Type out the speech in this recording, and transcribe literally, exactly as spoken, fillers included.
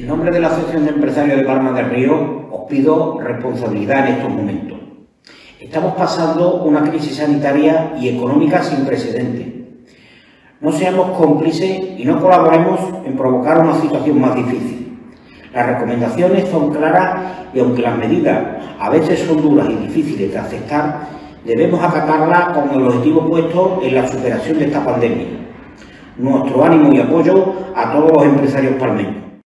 En nombre de la Asociación de Empresarios de Palma del Río, os pido responsabilidad en estos momentos. Estamos pasando una crisis sanitaria y económica sin precedentes. No seamos cómplices y no colaboremos en provocar una situación más difícil. Las recomendaciones son claras y aunque las medidas a veces son duras y difíciles de aceptar, debemos acatarlas con el objetivo puesto en la superación de esta pandemia. Nuestro ánimo y apoyo a todos los empresarios palmeños.